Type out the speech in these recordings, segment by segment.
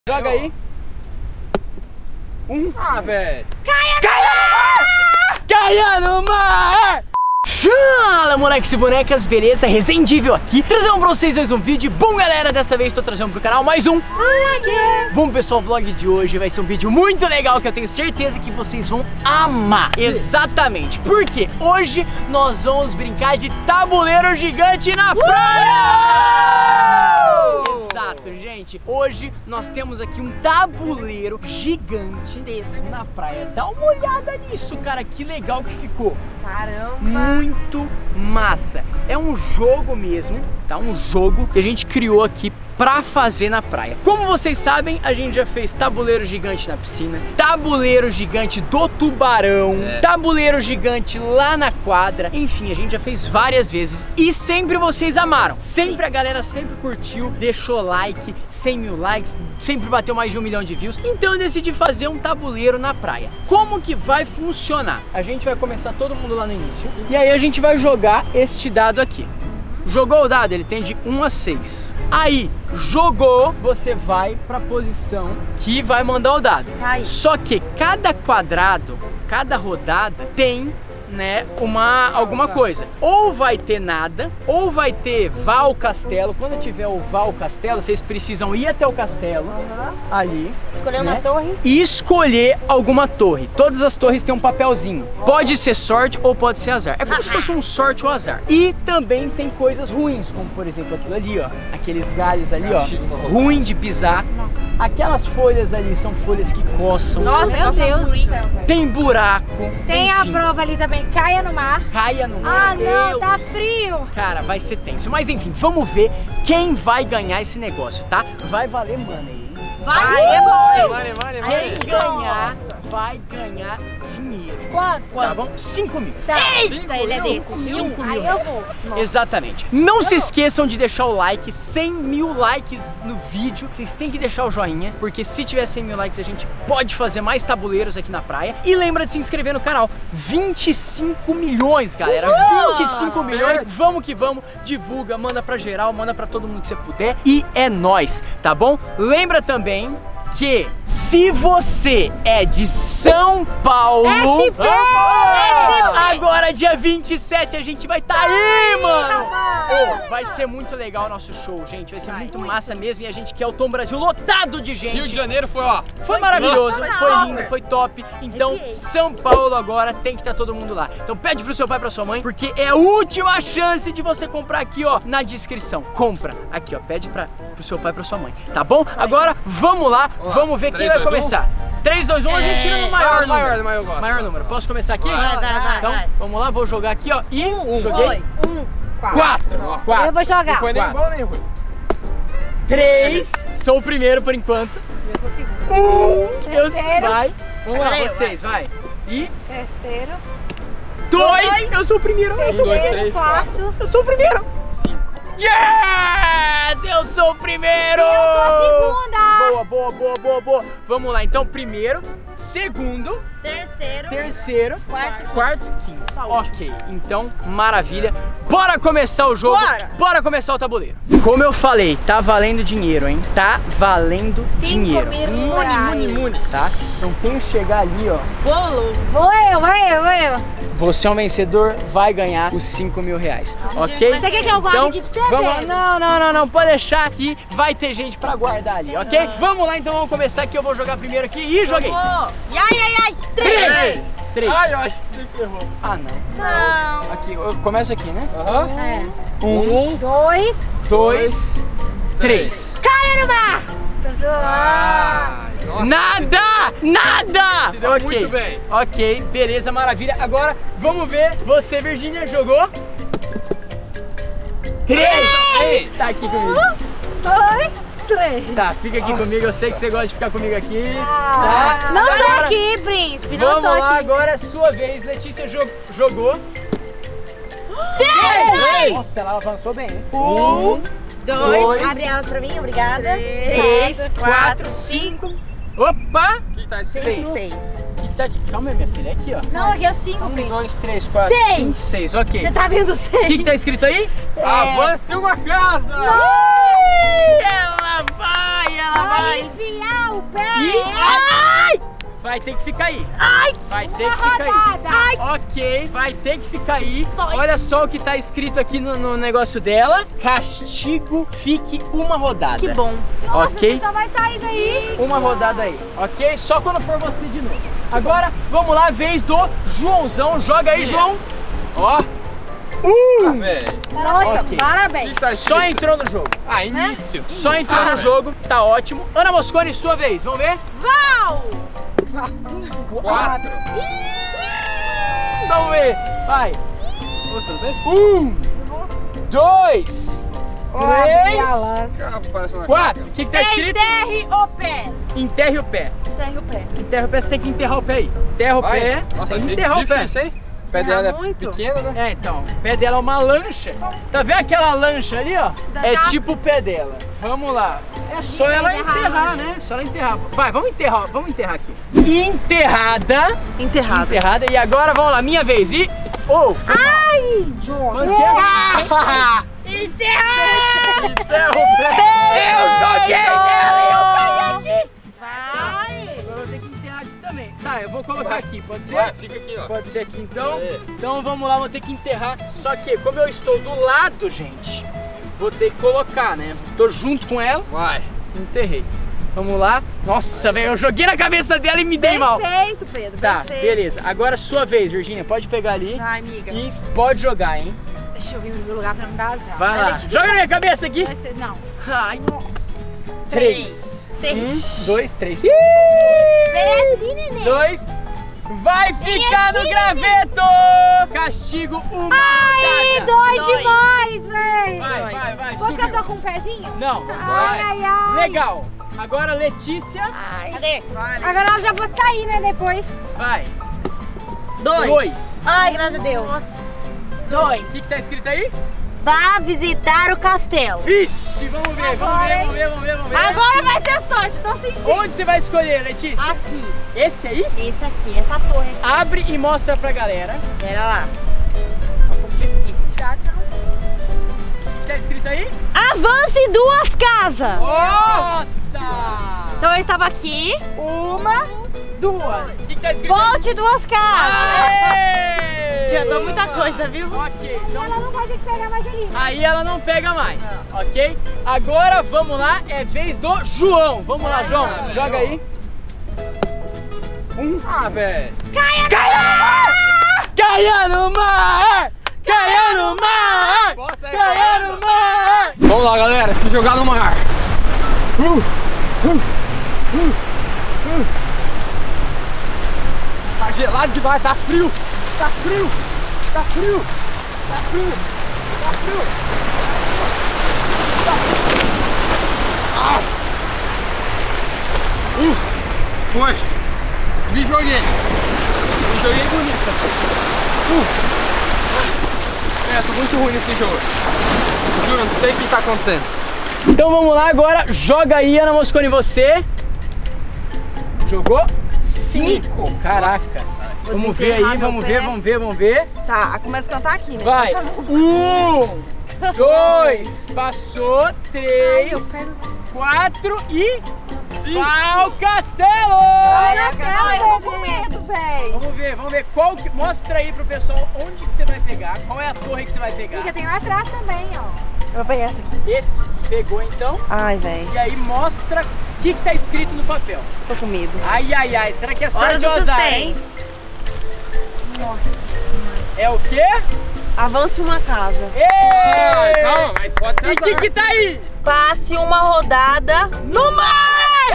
Joga aí. Ah, velho. Caia no mar! Fala, moleques e bonecas, beleza? Resendível aqui, trazendo pra vocês mais um vídeo. Bom, galera, dessa vez tô trazendo pro canal mais um vlog. Bom, pessoal, o vlog de hoje vai ser um vídeo muito legal que eu tenho certeza que vocês vão amar. Sim. Exatamente, porque hoje nós vamos brincar de tabuleiro gigante na praia! Exato, gente. Hoje nós temos aqui um tabuleiro gigante desse na praia. Dá uma olhada nisso, cara, que legal que ficou. Caramba! Muito massa. É um jogo mesmo, tá? Um jogo que a gente criou aqui pra fazer na praia. Como vocês sabem, a gente já fez tabuleiro gigante na piscina, tabuleiro gigante do tubarão, tabuleiro gigante lá na quadra. Enfim, a gente já fez várias vezes e sempre vocês amaram. Sempre a galera sempre curtiu, deixou like, 100 mil likes, sempre bateu mais de 1 milhão de views. Então eu decidi fazer um tabuleiro na praia. Como que vai funcionar? A gente vai começar todo mundo lá no início e aí a gente vai jogar este dado aqui. Jogou o dado, ele tem de 1 a 6. Aí, jogou, você vai pra posição que vai mandar o dado. Ai. Só que cada quadrado, cada rodada tem, né, alguma coisa. Ou vai ter nada, ou vai ter vá ao castelo. Quando tiver o vá ao castelo, vocês precisam ir até o castelo, ali. Escolher uma torre. E escolher alguma torre. Todas as torres têm um papelzinho. Pode ser sorte ou pode ser azar. É como se fosse um sorte ou azar. E também tem coisas ruins, como por exemplo aquilo ali, ó. Aqueles galhos ali, ó. Ruim de pisar. Aquelas folhas ali são folhas que coçam. Nossa, meu Deus do céu. Tem buraco. Tem a prova ali também, caia no mar. Caia no mar. Ah, não, tá frio. Cara, vai ser tenso. Mas enfim, vamos ver quem vai ganhar esse negócio, tá? Vai valer money. Vai, Quem ganhar, vai ganhar dinheiro. Quanto? Tá bom? 5 mil. Tá. Eita, ele é desses, viu? 5 mil Aí eu reais. vou. Exatamente. Não se esqueçam de deixar o like, 100 mil likes no vídeo. Vocês têm que deixar o joinha, porque se tiver 100 mil likes a gente pode fazer mais tabuleiros aqui na praia. E lembra de se inscrever no canal. 25 milhões, galera. 25 milhões. Vamos que vamos. Divulga, manda pra geral, manda pra todo mundo que você puder. E é nóis, tá bom? Lembra também que se você é de São Paulo, agora dia 27 a gente vai estar aí, mano! Vai ser muito legal o nosso show, gente. Vai ser muito massa mesmo e a gente quer o Tom Brasil lotado de gente. Rio de Janeiro foi, ó. Foi maravilhoso, foi lindo, foi top. Então, São Paulo agora tem que estar todo mundo lá. Então pede pro seu pai, pra sua mãe, porque é a última chance de você comprar aqui, ó, na descrição. Compra aqui, ó, pede pro seu pai, pra sua mãe, tá bom? Agora, vamos lá, vamos ver quem vai começar. 3, 2, 1, a gente tira no maior número. Maior número. Posso começar aqui? Vai. Então, vamos lá, vou jogar aqui, ó. E joguei 4. Eu vou jogar. Não foi nem bom nem ruim. 3, sou o primeiro por enquanto. Eu sou o segundo. Eu vai. Vamos lá, Peraí, vocês, vai. E Terceiro. 2, eu sou o primeiro. Eu sou o primeiro. Terceiro, quarto. Eu sou o primeiro. 5. Yes! Eu sou o primeiro! Eu sou a segunda. Boa. Vamos lá, então, primeiro, segundo, terceiro, quarto, quinto. Ok, então, maravilha. Bora começar o jogo. Bora começar o tabuleiro. Como eu falei, tá valendo dinheiro, hein? Tá valendo dinheiro. Muni, tá? Então, quem chegar ali, ó. Vou eu. Você é um vencedor, vai ganhar os 5 mil reais, ok? Você quer que eu guarde aqui pra você, vamos... velho? Não, pode deixar aqui, vai ter gente pra guardar ali, ok? Vamos lá, então vamos começar aqui, eu vou jogar primeiro aqui e joguei. Ai. 3. Ai, eu acho que você errou. Ah, não. Não. Aqui, eu começo aqui, né? É. 1, 2. 2, 3. Caia no mar. Tô zoando. Nada! Se deu muito bem. Ok, beleza, maravilha. Agora, vamos ver, você, Virgínia, jogou? 3. Tá aqui comigo. 2, 3. Tá, fica aqui comigo, eu sei que você gosta de ficar comigo aqui. Tá? Não sou Agora, aqui, príncipe. Não vamos sou lá, aqui. agora é sua vez. Letícia jogou. 6. Nossa, ela avançou bem, hein? 1, 2. Abre elas pra mim, obrigada. 3, 4, 5. Opa! Aqui tá 6. 6. Que tá aqui. Calma aí, minha filha, aqui, ó. Não, aqui é 5, 1, príncipe. 2, 3, 4, 5, 6, ok. Você tá vendo 6? O que tá escrito aí? Avance uma casa! Ela vai, ela vai Espiar o pé. Ai! Vai ter que ficar aí. Ai! Vai ter que ficar rodada. aí. Ok, vai ter que ficar aí. Olha só o que tá escrito aqui no negócio dela. Castigo, fique uma rodada. Que bom. Ok? Você só vai sair daí. Uma rodada aí, ok? Só quando for você de novo. Agora, vamos lá, vez do Joãozão. Joga aí, João. Ó. Velho. Nossa, Ok. parabéns. Só entrou no jogo. Ah, início. Só entrou no jogo, tá ótimo. Ana Mosconi, sua vez, vamos ver? Val! 4. Vamos ver, vai. Tudo bem? 2, Parece uma 4. O que tá escrito? Enterre o pé. Enterre o pé. Enterre o pé. Enterra o pé, você tem que enterrar o pé aí. Enterra o pé, Nossa, tem que vai enterrar ser o pé. difícil, hein? O pé dela é muito. pequeno, né? É, então, o pé dela é uma lancha. Tá vendo aquela lancha ali, ó? É tipo o pé dela. Vamos lá. É só ela enterrar, né? Só ela enterrar. Vai, vamos enterrar aqui. Enterrada. Enterrada. E agora, vamos lá, minha vez. E... Oh! Ai, John! Enterra o pé! Eu joguei nela e eu peguei aqui! Vai! Agora eu vou ter que enterrar aqui também. Tá, eu vou colocar aqui, pode ser? Vai, fica aqui, ó. Pode ser aqui então. É. Então vamos lá, vou ter que enterrar. Só que como eu estou do lado, gente, vou ter que colocar, né? Tô junto com ela, Vai. enterrei. Vamos lá. Nossa, velho, eu joguei na cabeça dela e me dei mal. Perfeito, Pedro. Tá, perfeito. beleza. Agora sua vez, Virgínia. Pode pegar ali Vai, amiga. e pode jogar, hein? Deixa eu vir no meu lugar pra não dar azar. Vai lá. Letícia, Joga na minha cabeça aqui. Vai ser, não. Ai. 3. 6. 2, 3. Vem, neném. 2. Vai ficar no graveto! Castigo uma Ai, rodada. dói demais, véi. Vai, Posso ficar subiu. só com um pezinho? Não, Ai, ai. legal. Agora Letícia, Ai. Cadê? Vai. Agora ela já pode sair, né, depois. vai. 2. 2. Ai, graças a Deus. Nossa. 2. O que tá escrito aí? Vá visitar o castelo. Vixe, vamos ver. Agora vai ser sorte, tô sentindo. Onde você vai escolher, Letícia? Aqui. Esse aí? Esse aqui, essa torre aqui. Abre e mostra pra galera. Pera lá. Tá um pouco difícil. O que tá escrito aí? Avance 2 casas. Nossa! Então eu estava aqui. 1, 2. O que tá escrito aí? Volte 2 casas. Aê! Adiantou muita coisa, viu? Ok, então Ela não vai ter que pegar mais ali. aí ela não pega mais, ok? Agora vamos lá, é vez do João. Vamos lá, João, joga aí. Ah, velho. Caia no mar! Caia no mar! Posso é Caia no mar! Vamos lá, galera. Se jogar no mar. Tá gelado demais, tá frio. Tá frio. Tá frio. Tá frio. Tá frio. Foi. Me joguei. Me joguei bonito. É, tô muito ruim nesse jogo. Juro, não sei o que tá acontecendo. Então vamos lá agora, joga aí, Ana Mosconi, você. Jogou 5. Caraca. Vamos ver aí, vamos ver. Tá, começa a cantar aqui, né? Vai. 1, 2, passou. 3, 4 e... Vai ao castelo! Eu tô com medo, velho. Vamos ver qual que... Mostra aí pro pessoal onde que você vai pegar, qual é a torre que você vai pegar. Amiga, tem lá atrás também, ó. Eu vou pegar essa aqui. Esse, pegou então. Ai, velho. E aí mostra o que tá escrito no papel. Tô com medo. Ai, ai, ai, será que é Hora sorte do ou azar, hein? suspense. Nossa senhora. É o quê? Avance uma casa. Ei! Calma, mas pode ser E o que tá aí? Passe uma rodada no mar!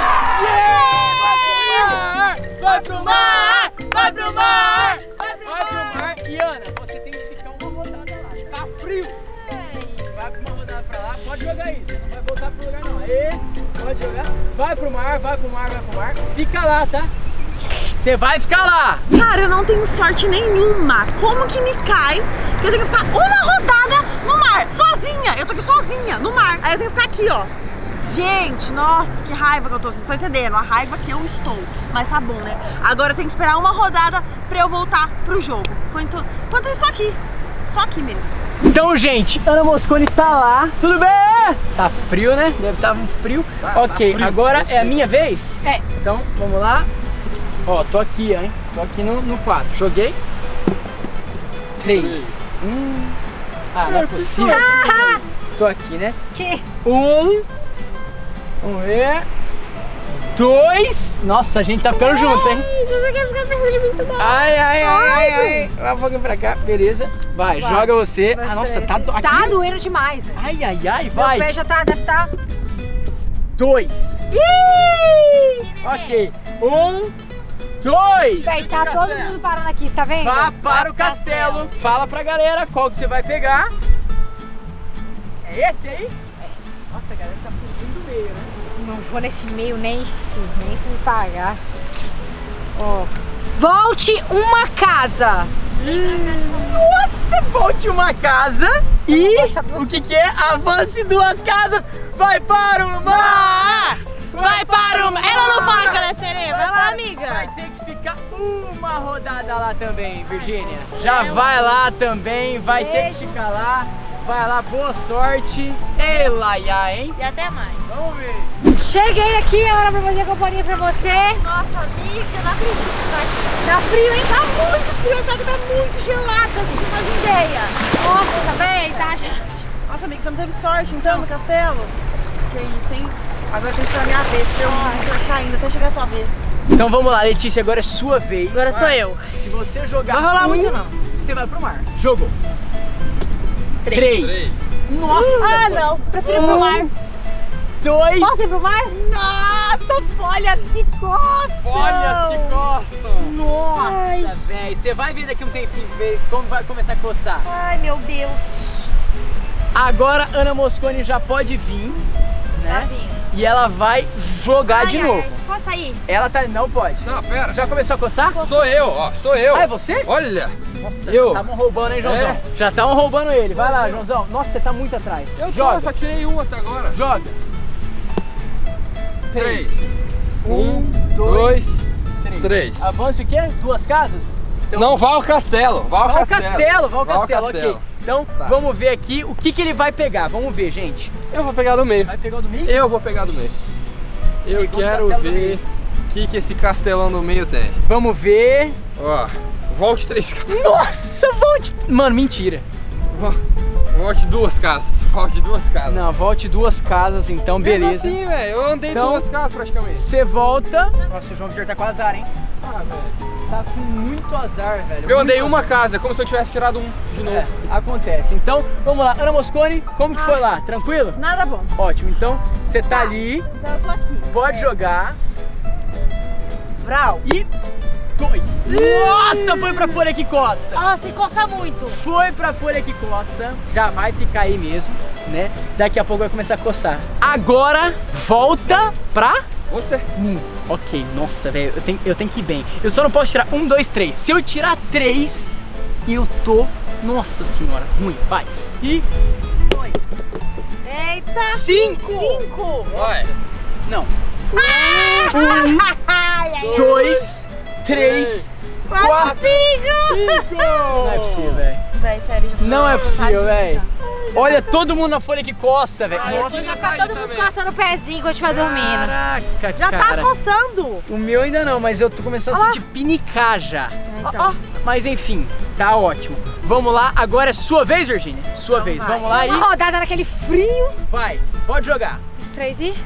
Vai pro mar! Vai pro mar! Vai pro mar! E Ana, você tem que ficar uma rodada lá. Tá frio! Vai pra uma rodada pra lá, pode jogar aí. Você não vai voltar pro lugar não. Aê, pode jogar. Vai pro mar, vai pro mar, vai pro mar. Fica lá, tá? Você vai ficar lá. Cara, eu não tenho sorte nenhuma. Como que me cai que eu tenho que ficar uma rodada no mar, sozinha? Eu tô aqui sozinha, no mar. Aí eu tenho que ficar aqui, ó. Gente, nossa, que raiva que eu tô. Vocês estão entendendo? A raiva que eu estou. Mas tá bom, né? Agora eu tenho que esperar uma rodada pra eu voltar pro jogo. Enquanto eu estou aqui. Só aqui mesmo. Então, gente, Ana Mosconi tá lá. Tudo bem? Bora! Tá frio, né? Deve estar um frio. Ok, frio, agora é a minha vez? É. Então, vamos lá. Ó, tô aqui, hein? Tô aqui no 4. Joguei. 3. Ah, não é possível. Tô aqui, né? Que? 1. Vamos ver. 2. Nossa, a gente tá ficando junto, hein? Você quer ficar perto de mim também? Ai. Vai um pouquinho pra cá, beleza. Vai, joga você. Vai, Ah, nossa, três. tá aqui. Tá doendo demais, velho. Ai, vai. Meu pé já tá, deve estar. 2. Ok. 1, 2. Véi, tá todo mundo parando aqui, você tá vendo? Vá para o castelo. Fala pra galera qual que você vai pegar. É esse aí? Nossa, a galera tá fugindo do meio, né? Não vou nesse meio nem, filho, nem se me pagar. Ó. Volte uma casa. Nossa, volte uma casa e Nossa, duas o que é? Avance 2 casas. Vai para o mar. Vai para o mar. Ela não fala que ela é sereia, vai lá, amiga. Vai ter que ficar uma rodada lá também, Virgínia. Já vai lá também, vai ter que ficar lá. Vai lá, boa sorte. Ei, Laia, hein? E até mais. Vamos ver. Cheguei aqui, é hora pra fazer companhia pra você. Nossa, amiga, não acredito que tá aqui. Tá frio, hein? Tá muito frio, essa água tá muito gelada, você não faz ideia. Nossa, véi, tá, gente? Nossa, amiga, você não teve sorte então no castelo? Que isso, hein? Agora tem que esperar a minha vez, porque eu vou caindo até chegar a sua vez. Então vamos lá, Letícia, agora é sua vez. Agora sou eu. Se você jogar Não vai rolar muito, não. você vai pro mar. Jogou. 3. 3. Nossa. Ah, não. Prefiro ir pro mar. 2. Posso ir pro mar? Nossa, folhas que coçam! Folhas que coçam. Nossa, velho. Você vai ver daqui um tempinho, ver como vai começar a coçar. Ai, meu Deus. Agora Ana Mosconi já pode vir, né? Tá vindo. E ela vai jogar de novo. Pode sair. Ela tá. Não pode. Não, pera. Já começou a coçar? Sou eu, ó. Sou eu. Ah, é você? Olha. Nossa, Eu. já estavam roubando, hein, Joãozão? É. Já estavam roubando ele. Vai lá, Joãozão. Nossa, você tá muito atrás. Eu Joga. só tirei um até agora. Joga. 3. 1, 2, 3. Avance o quê? 2 casas? Então, Não, vá ao castelo. Vá ao Vá ao castelo. castelo, vá ao Vá ao castelo, castelo. ok. Então, Tá. vamos ver aqui o que ele vai pegar. Vamos ver, gente. Eu vou pegar do meio. Vai pegar o do meio? Eu vou pegar do meio. Eu Pegou o quero castelo do ver meio. o que esse castelão do meio tem. Vamos ver. Ó, volte 3 casas. Nossa, volte. Mano, mentira. Volte 2 casas. Volte 2 casas. Não, volte 2 casas, então, Mesmo beleza. assim, velho. Eu andei Então- 2 casas praticamente. Você volta. Nossa, o João Vitor tá com azar, hein? Ah, velho. Tá com muito azar, velho. Eu muito andei azar. uma casa, como se eu tivesse tirado um de novo. É, acontece. Então, vamos lá. Ana Mosconi, como que foi lá? Tranquilo? Nada bom. Ótimo. Então, você tá ali, Então eu tô aqui. pode jogar. Vral. E 2. Nossa, foi pra folha que coça. Nossa, e coça muito. Foi pra folha que coça. Já vai ficar aí mesmo, né? Daqui a pouco vai começar a coçar. Agora, volta pra... Você? Ok, nossa, velho, eu tenho que ir bem. Eu só não posso tirar 1, 2, 3. Se eu tirar 3, eu tô... Nossa senhora, ruim. Vai. E... Foi. Eita. 5. 5. Vai. Não. 2, 3, 4, 5. Não é possível, velho. Véi, sério. já tô Não é possível, tadinha. velho. Olha todo mundo na folha que coça, velho. Nossa. Vai ficar todo mundo coçando o pezinho quando estiver dormindo. Caraca, Já cara. tá coçando. O meu ainda não, mas eu tô começando a sentir pinicar já. Então. Mas enfim, tá ótimo. Vamos lá, agora é sua vez, Virgínia. Sua vez. vai. Vamos lá aí. Uma rodada naquele frio. Vai, pode jogar. Os 3 e...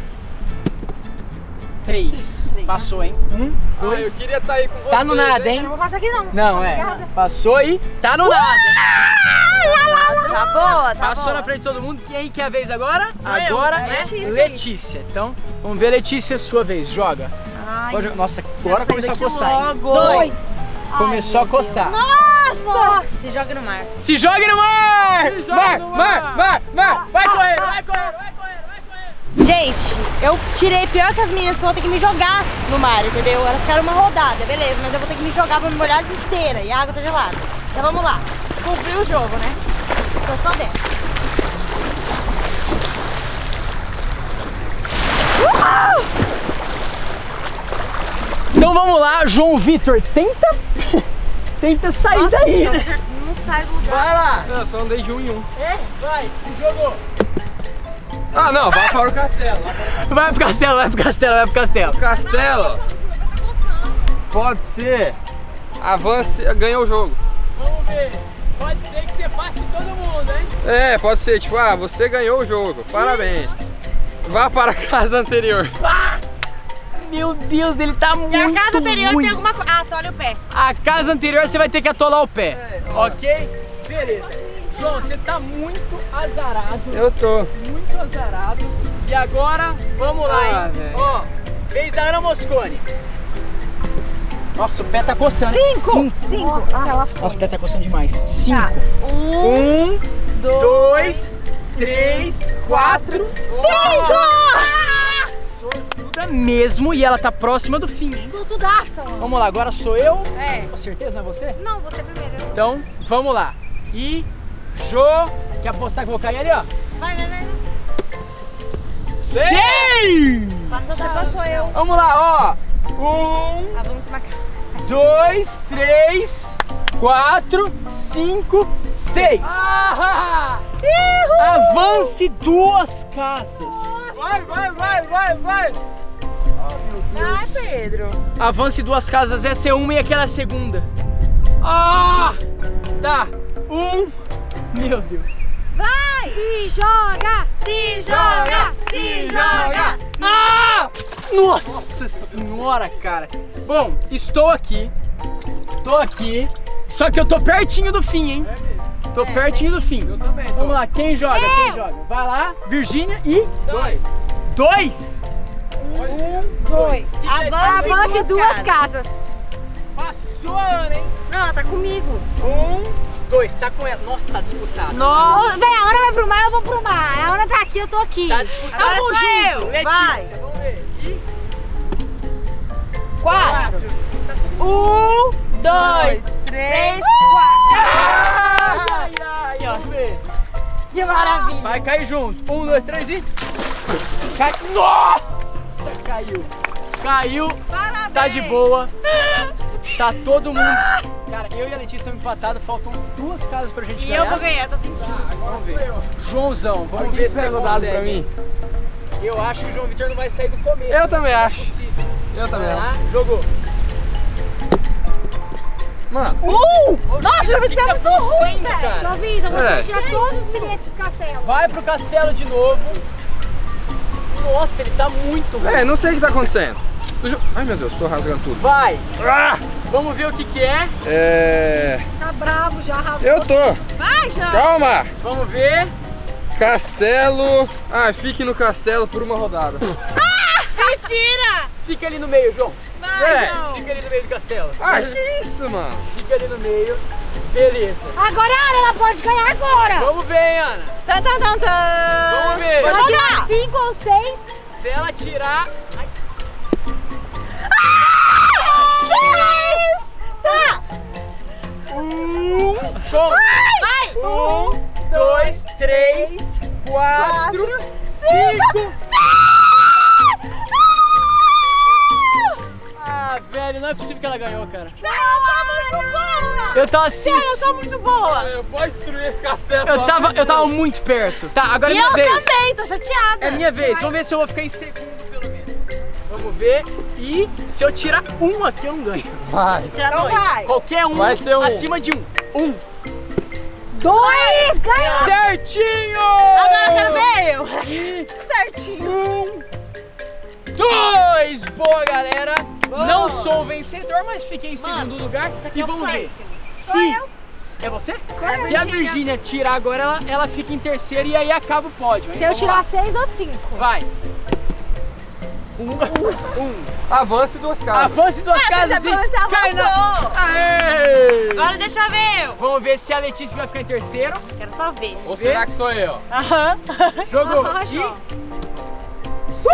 3. Passou, hein? 1, Ah, eu 2. queria estar aí com você. Tá no nada, Eu hein? não vou passar aqui não. Não, é. Passou e tá no nada, hein? Tá boa, tá Passou boa. na frente de todo mundo. Quem que é a vez agora? eu. Agora É é Letícia. Letícia. Então, vamos ver, Letícia, sua vez. Joga. Ai, Pode jogar. Nossa, agora quero começou sair a daqui coçar, hein? logo. 2. Começou a coçar. Nossa, se joga no mar. Se jogue no mar! joga Mar, no mar, mar, mar! Vai correndo, vai correndo, vai correndo, vai correndo! Gente, eu tirei pior que as meninas, porque eu vou ter que me jogar no mar, entendeu? Elas ficaram uma rodada, beleza, mas eu vou ter que me jogar pra me molhar inteira e a água tá gelada. Então vamos lá. Cumprir o jogo, né? Tô só dentro. Então vamos lá, João Vitor, tenta sair daí, João né? Vitor não sai do lugar. Vai lá! Eu só andei de 1 em 1. É, vai, jogou! Ah, não, vai para o castelo. Vai pro castelo, vai pro castelo, vai pro castelo. Castelo. Pode ser. Avance, ganhou o jogo. Vamos ver. Pode ser que você passe todo mundo, hein? É, pode ser, tipo, ah, você ganhou o jogo. Parabéns. Vá para a casa anterior. Ah! Meu Deus, ele tá muito E a casa anterior ruim. tem alguma coisa. Ah, olha o pé. A casa anterior você vai ter que atolar o pé, ok? Beleza. João, você tá muito azarado. Eu tô. Muito azarado. E agora, vamos lá, hein? velho. Ó, vez da Ana Moscone. Nossa, o pé tá coçando. 5. Nossa, o pé tá coçando demais. 5. Tá. 1, 2, 3, 4, 5! Sortuda mesmo, e ela tá próxima do fim, hein? Sortudaça. Vamos lá, agora sou eu. É. Com certeza, não é você? Não, você primeiro. Então, vamos lá. E Jô, quer apostar que eu vou cair ali, ó? Vai. 100! Passou eu. Vamos lá, ó. 1, Avança uma casa. 2, 3, 4, 5, 6. Avance 2 casas. Vai. Ai, Pedro. Avance 2 casas, essa é uma e aquela é a segunda. Ah! Tá. 1. Meu Deus. Vai! Se joga, se joga, se joga. Ah! Nossa senhora, cara. Bom, estou aqui. Tô aqui. Só que eu tô pertinho do fim, hein? Tô pertinho do fim. Eu também tô. Vamos lá, quem joga? Quem joga? Vai lá, Virgínia e 2. 2. Avance 2 casas. casas. Passou a Ana, hein? Não, ela tá comigo. 2, tá com ela. Nossa, tá disputado. Nossa. Véi, a Ana vai pro mar, eu vou pro mar. A Ana tá aqui, eu tô aqui. Tá disputado. Agora Vamos sou junto, eu. Letícia. Vai. Vamos ver. E 4. 1, 2, 3, 4. ai, ó. Vamos ver. Que maravilha. Vai cair junto. 1, 2, 3 e. Cai. Nossa, caiu. Caiu. Parabéns. Tá de boa. Tá todo mundo. Cara, eu e a Letícia estamos empatados. Faltam 2 casas pra gente E ganhar. eu vou ganhar, tô sentindo. Vamos ver. Joãozão, vamos ver se você pega o dado consegue. pra mim. Eu acho que o João Vitor não vai sair do começo. Eu também Não é acho. possível. Eu também Vai acho. lá, jogou. Mano, Nossa, o João Vitor é muito ruim, velho. cara. Jovita, você É. tira todos os bilhetes dos castelos. Vai pro castelo de novo. Nossa, ele tá muito ruim. não sei o que tá acontecendo. Ai meu Deus, tô rasgando tudo. Vai. Vamos ver o que que é. Tá bravo já, Rafa. Eu tô. Vai, João. Calma. Vamos ver. Castelo. Ah, fique no castelo por uma rodada. Mentira. Fica ali no meio, João. Vai, João. Fica ali no meio do castelo. Ah, que isso, mano? Fica ali no meio. Beleza. Agora a Ana, ela pode ganhar agora. Vamos ver, hein, Ana. Tan, tan, tan, tan. Vamos ver. Vou Ela tirar jogar. 5 ou 6. Se ela tirar... Ai, Tá. Como? Vai. 1, 2, 3, 4, 5. Ah, velho, não é possível que ela ganhou, cara. Não, eu sou muito boa. Eu tava assim. Sério, eu sou muito boa. Eu vou destruir esse castelo. Eu tava muito perto. Tá, agora é E minha eu vez. também, tô chateada. É minha vez. Vamos ver se eu vou ficar em segundo, pelo menos. Vamos ver. E se eu tirar 1 aqui, eu não ganho. Vai. Tira então vai. Qualquer um Vai ser um. acima de 1. 2. Ganhou. Certinho! Agora eu quero ver eu. E Certinho. 2! Boa, galera! Não sou o vencedor, mas fiquei em segundo lugar. E vamos ver. Se... É você? Se a Virgínia tirar agora, ela fica em terceiro e aí acaba o pódio. Hein? Se eu Vamos tirar lá. 6 ou 5. Vai. Avance 2 casas. Avance 2 casas você cai na... avançou. Aê! Agora deixa eu ver eu. Vamos ver se a Letícia vai ficar em terceiro. Quero só ver. Ou será que sou eu? Aham. Jogou. Ah, E... João. 6!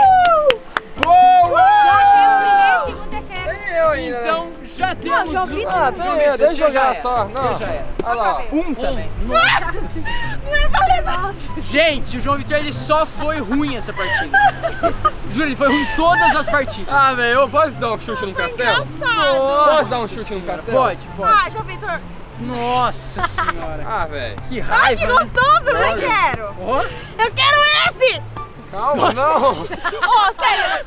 Boa! Já tem o primeiro, segundo, terceiro. Tem eu ainda, né? Então já temos João um. Vitor. Ah, tem eu. Deixa eu jogar só. Não. Você já era. Olha lá. Um também. Nossa senhora. Não é pra levar. Gente, o João Vitor ele só foi ruim essa partida. Juro, ele foi ruim em todas as partidas. Ah, velho, eu posso dar um chute no castelo? Engraçado. Posso dar um chute no castelo? Pode. Ah, João Vitor. Nossa senhora. Ah, velho. Que Ai, raiva. que gostoso, eu nem quero. Ó. Eu quero esse. Calma, não. Ô, sério.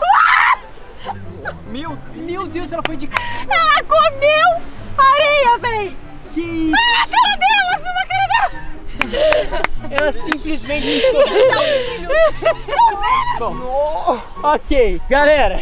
Meu Deus, ela foi de... Ela comeu areia, véi. Que isso? Ai, a cara dela, filma a cara dela. Ela simplesmente escorreu. Bom, ok, galera.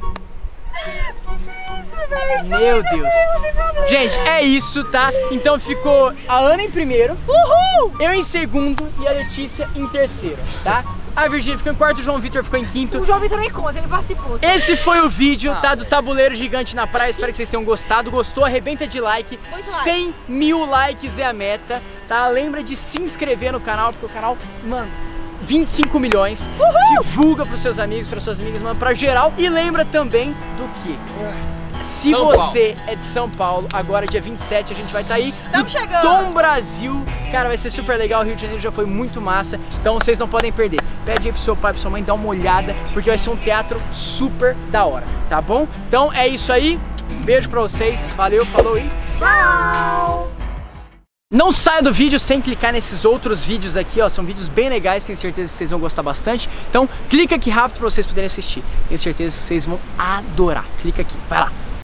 Meu Deus. Gente, é isso, tá? Então ficou a Ana em primeiro, eu em segundo e a Letícia em terceiro, tá? A Virgínia ficou em quarto, o João Vitor ficou em quinto. O João Vitor nem conta, ele participou. Esse foi o vídeo, tá? Do tabuleiro gigante na praia. Espero que vocês tenham gostado. Gostou? Arrebenta de like. 100 mil likes é a meta, tá? Lembra de se inscrever no canal, porque o canal, mano, 25 milhões. Divulga pros seus amigos, pras suas amigas, mano, pra geral. E lembra também do que? Se São você é de São Paulo, agora dia 27 a gente vai estar aí Tamo chegando. Tom Brasil. Cara, vai ser super legal, o Rio de Janeiro já foi muito massa, então vocês não podem perder. Pede aí pro seu pai, pra sua mãe dar uma olhada, porque vai ser um teatro super da hora, tá bom? Então é isso aí, beijo pra vocês, valeu, falou e tchau! Não saia do vídeo sem clicar nesses outros vídeos aqui, ó, são vídeos bem legais, tenho certeza que vocês vão gostar bastante. Então clica aqui rápido pra vocês poderem assistir, tenho certeza que vocês vão adorar. Clica aqui, vai lá!